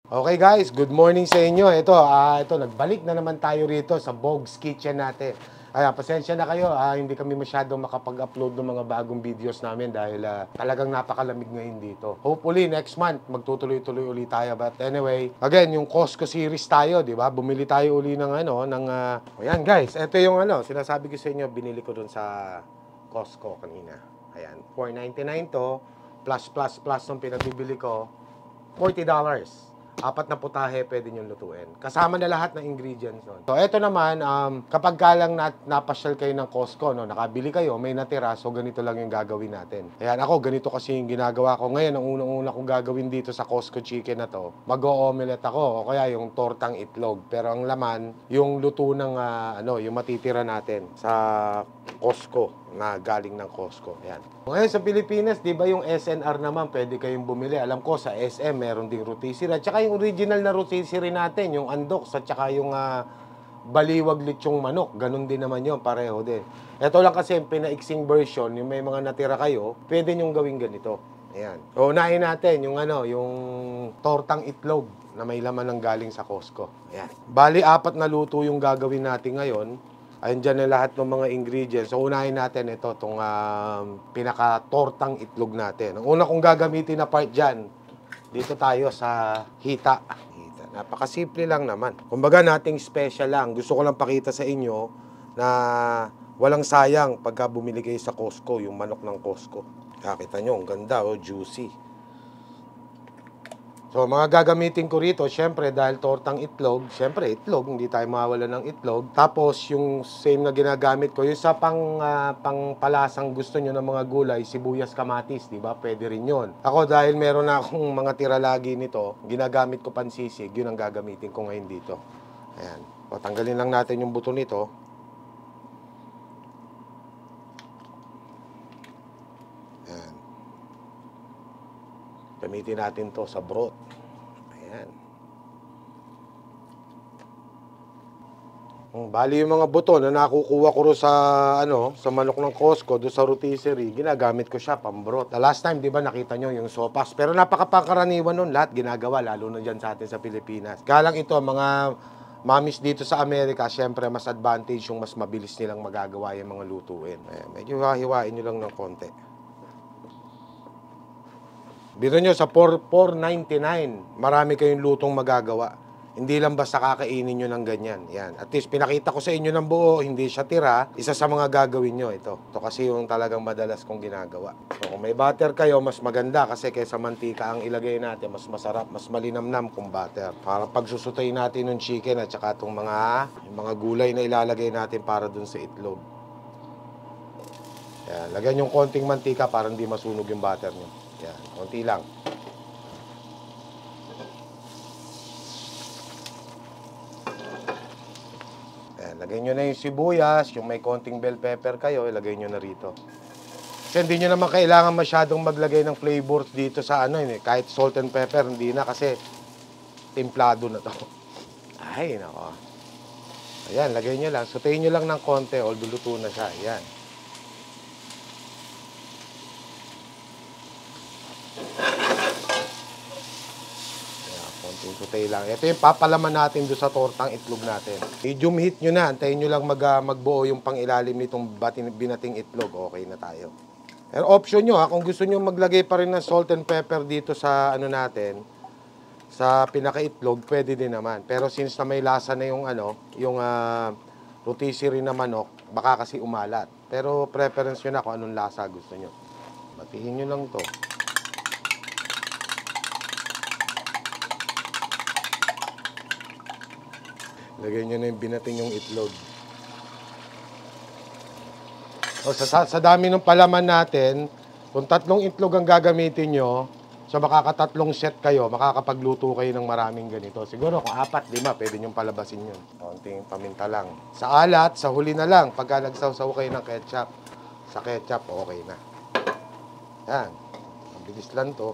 Okay guys, good morning sa inyo. Ito nagbalik na naman tayo rito sa Bog's Kitchen natin. Pasensya na kayo, hindi kami masyadong makapag-upload ng mga bagong videos namin dahil talagang napakalamig ngayon dito. Hopefully next month magtutuloy-tuloy ulit tayo. But anyway, again, yung Costco series tayo, 'di ba? Bumili tayo uli ng ayan guys, ito yung sinasabi ko sa inyo, binili ko dun sa Costco kanina. Ayan, $4.99 to, plus nung pinagbibili ko, $40. Apat na putahe pwede nyo lutuin. Kasama na lahat ng ingredients nun. So, eto naman, kapag ka lang napasyal kayo ng Costco, no, nakabili kayo, may natira, so ganito lang yung gagawin natin. Ayan, ako, ganito kasi yung ginagawa ko. Ngayon, ang unang-una kong gagawin dito sa Costco chicken na to, mag-o-omelette ako, o kaya yung tortang itlog. Pero ang laman, yung luto ng, yung matitira natin sa Costco, na galing ng Costco. Ayan. Ngayon sa Pilipinas, di ba yung SNR naman, pwede kayong bumili. Alam ko sa SM, meron ding rotisserie. At saka yung original na rotisserie natin, yung andoks, at saka yung baliwag lechong manok. Ganun din naman yun, pareho din. Ito lang kasi yung pinaiksing version, yung may mga natira kayo, pwede nyong gawin ganito. Ayan. So, unahin natin yung yung tortang itlog na may laman ng galing sa Costco. Ayan. Bali, 4 na luto yung gagawin natin ngayon. Ayun dyan na lahat ng mga ingredients. So, unahin natin ito, itong pinaka-tortang itlog natin. Ang una kong gagamitin na part dyan, dito tayo sa hita. Napakasimple lang naman. Kumbaga nating special lang. Gusto ko lang pakita sa inyo na walang sayang pagka bumili kayo sa Costco, yung manok ng Costco. Kita nyo, ang ganda, juicy. So, mga gagamitin ko rito, syempre, dahil tortang itlog, syempre, itlog, hindi tayo mawala ng itlog. Tapos, yung same na ginagamit ko, yung sa pangpalasang gusto nyo ng mga gulay, sibuyas, kamatis, di ba? Pwede rin yun. Ako, dahil meron na akong mga tira lagi nito, ginagamit ko pansisig, yun ang gagamitin ko ngayon dito. Ayan. O, tanggalin lang natin yung buto nito. Ayan. Gamitin natin to sa broth. Ayan. Bali yung mga buto na nakukuha ko ro sa sa manok ng Costco, do sa rotisserie, ginagamit ko siya pambroth. The last time, 'di ba, nakita nyo yung sopas, pero napakapakaraniwan nun, lahat ginagawa, lalo na diyan sa atin sa Pilipinas. Kaya lang ito, mga mamis dito sa Amerika, syempre mas advantage yung mas mabilis nilang magagawa yung mga lutuin. Ayan, medyo hiwa-hiwain nyo lang ng konti. Biro nyo, sa $4.99, marami kayong lutong magagawa. Hindi lang basta kakainin nyo ng ganyan. Yan. At least, pinakita ko sa inyo ng buo, hindi siya tira. Isa sa mga gagawin nyo, ito. Ito kasi yung talagang madalas kong ginagawa. So, kung may butter kayo, mas maganda kasi kaysa mantika ang ilagay natin, mas masarap, mas malinamnam kung butter. Para pagsusutay natin ng chicken at saka itong yung mga gulay na ilalagay natin para dun sa itlog. Yan. Lagyan yung konting mantika para hindi masunog yung butter nyo. Yan, konti lang. Yan, lagay nyo na yung sibuyas, yung may konting bell pepper kayo, ilagay nyo na rito. Kasi hindi nyo naman kailangan masyadong maglagay ng flavors dito sa kahit salt and pepper, hindi na kasi timplado na to. Ay, nako. Ayan, lagay nyo lang. Sutayin nyo lang ng konti, although luto na siya. Ayan. Sutay lang. Ito yung papalaman natin doon sa tortang itlog natin. Medium heat nyo na. Antayin nyo lang magbuo yung pangilalim nitong binating itlog. Okay na tayo. Pero option nyo kung gusto nyo maglagay pa rin ng salt and pepper dito sa natin, sa pinaka-itlog, pwede din naman. Pero since na may lasa na yung rotisserie na manok, baka kasi umalat. Pero preference nyo na kung anong lasa gusto nyo. Batihin nyo lang to. Lagay nyo na yung binating yung itlog. O, sa dami ng palaman natin, kung 3 itlog ang gagamitin nyo, so makakatatlong set kayo, makakapagluto kayo ng maraming ganito. Siguro kung 4, 5, pwede nyong palabasin yun. Konting paminta lang. Sa alat, sa huli na lang, pagka nagsawsaw kayo ng ketchup. Sa ketchup, okay na. Yan. Mabilis lang to.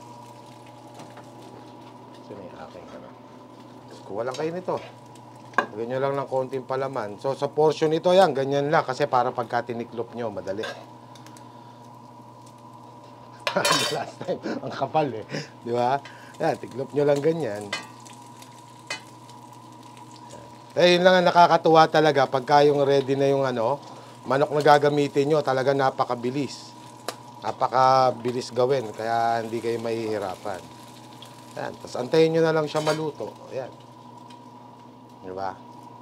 Kuha lang kayo nito. Lagyan nyo lang ng konting palaman. So, sa portion ito yan, ganyan lang. Kasi para pagka tiniklop nyo, madali. Last time, ang kapal eh. Di ba? Yan, tiklop nyo lang ganyan. Eh, yun lang ang nakakatuwa talaga. Pagka yung ready na yung manok na gagamitin nyo, talaga napakabilis. Napakabilis gawin. Kaya hindi kayo mahihirapan. Yan. Tapos antayin nyo na lang siya maluto. Ayan. Di ba?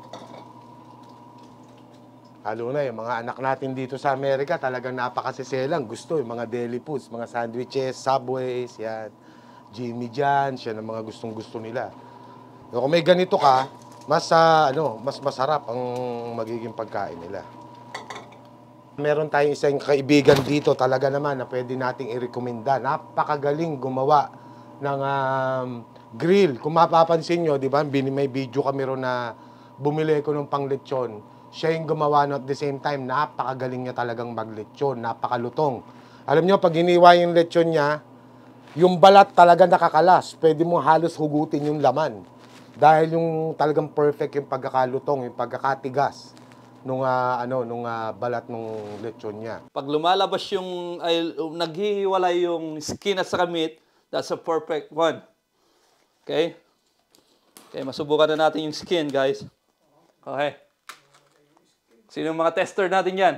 Lalo na yung mga anak natin dito sa Amerika, talagang napakasiselang. Gusto yung mga deli foods, mga sandwiches, Subways, yan. Jimmy John's, yan ang mga gustong-gusto nila. So, kung may ganito ka, mas masarap ang magiging pagkain nila. Meron tayong isang kaibigan dito talaga naman na pwede nating i-recommenda. Napakagaling gumawa ng grill. Kung mapapansin nyo, di ba, may video kami ron na bumili ko ng pang-lechon. Siya yung gumawa, no, at the same time, napakagaling niya talagang mag-lechon, napakalutong. Alam nyo, pag hiniwa yung lechon niya, yung balat talaga nakakalas. Pwede mo halos hugutin yung laman. Dahil yung talagang perfect yung pagkakalutong, yung pagkakatigas nung balat nung lechon niya. Pag lumalabas yung, naghihiwalay yung skin at saka meat, that's a perfect one. Okay? Okay, masubukan na natin yung skin, guys. Okay. Sino yung mga tester natin yan?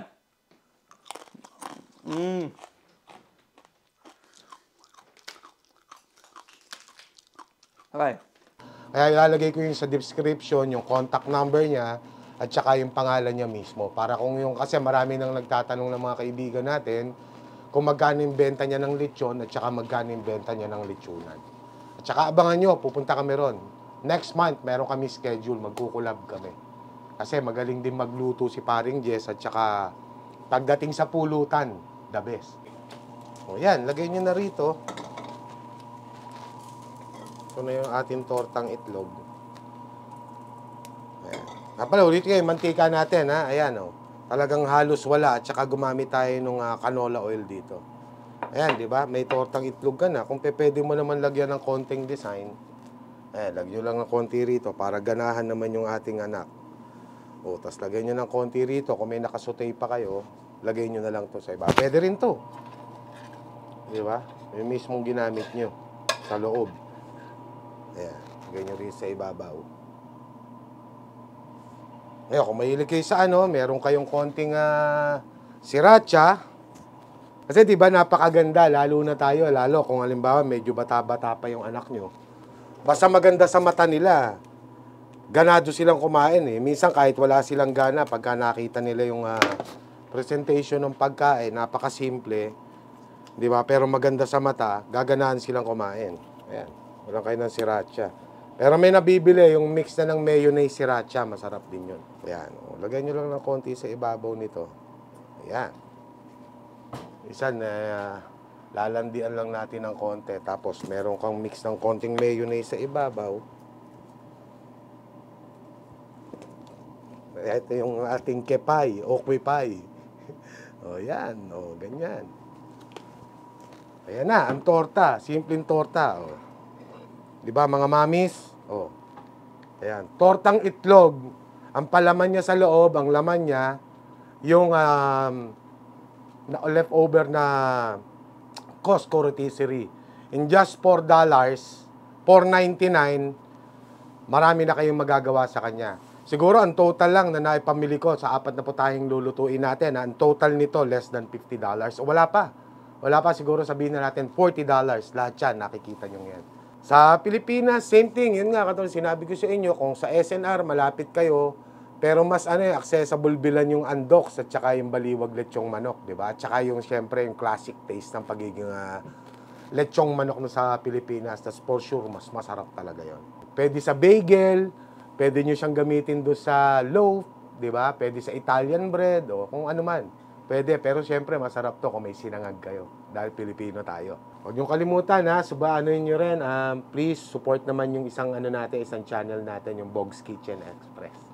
Okay. Kaya ilalagay ko yung sa description, yung contact number niya, at saka yung pangalan niya mismo. Para kung kasi marami nang nagtatanong ng mga kaibigan natin, kung magkano yung benta niya ng lechon, at saka magkano yung benta niya ng lechonan. At saka abangan nyo, pupunta kami ron. Next month, meron kami schedule, magkukulab kami. Kasi magaling din magluto si Paring Jess, at saka pagdating sa pulutan, the best. O yan, lagay nyo na rito. Ito na yung ating tortang itlog. Ayan. Pala, ulit kayo, mantika natin, ha? Ayan, o. Talagang halos wala, at saka gumamit tayo ng canola oil dito. Ayan, di ba? May tortang itlog ka na. Kung pwede mo naman lagyan ng konting design, lagyan lang ng konti rito para ganahan naman yung ating anak. O, tapos lagay nyo ng konti rito. Kung may nakasutay pa kayo, lagay nyo na lang to sa iba. Pwede rin to. Di ba? Yung mismong ginamit nyo sa loob. Ayan. Lagay nyo rin sa ibabaw. Ngayon, kung mahilig kayo sa meron kayong konting sriracha. Kasi di ba napakaganda, lalo na tayo, lalo kung halimbawa medyo bata-bata pa yung anak nyo. Basta maganda sa mata nila. Ganado silang kumain eh. Minsan kahit wala silang gana, pagka nakita nila yung presentation ng pagkain, napakasimple, di ba? Pero maganda sa mata, gaganahan silang kumain. Ayan, walang kayo ng sriracha. Pero may nabibili, yung mix na ng mayonnaise sriracha, masarap din yun. Ayan, lagay nyo lang ng konti sa ibabaw nito. Ayan. Isa na lalandian lang natin ng konti. Tapos meron kang mix ng konting mayonnaise sa ibabaw. Ito yung ating kepay, okwe pie. O yan, o ganyan. Ayan na, ang torta, simpleng torta. O. Di ba mga mamis? O. Ayan, tortang itlog. Ang palaman niya sa loob, ang laman niya, yung leftover na Costco rotisserie. In just $4, $4.99, marami na kayong magagawa sa kanya. Siguro ang total lang na naipamili ko sa 4 na po tayong lulutuin natin, ang total nito less than $50. O wala pa. Wala pa, siguro sabihin na natin $40. Lahat yan, nakikita nyo yan. Sa Pilipinas, same thing. Yun nga, katulad sinabi ko sa inyo, kung sa SNR, malapit kayo, pero mas accessible bilan yung andoks at saka yung baliwag lechong manok, di ba? At saka yung, syempre, yung classic taste ng pagiging lechong manok no sa Pilipinas. Tapos for sure, mas masarap talaga yon. Pwede sa bagel, pwede nyo siyang gamitin doon sa loaf, di ba? Pwede sa Italian bread, o kung ano man. Pwede, pero syempre, masarap to kung may sinangag kayo. Dahil Pilipino tayo. Huwag nyo kalimutan, subaanoin nyo rin. Please, support naman yung isang channel natin, yung Bog's Kitchen Express.